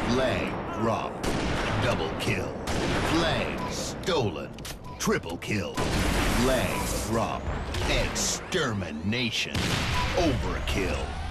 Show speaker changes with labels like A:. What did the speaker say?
A: Flag dropped. Double kill. Flag stolen. Triple kill. Flag dropped. Extermination. Overkill.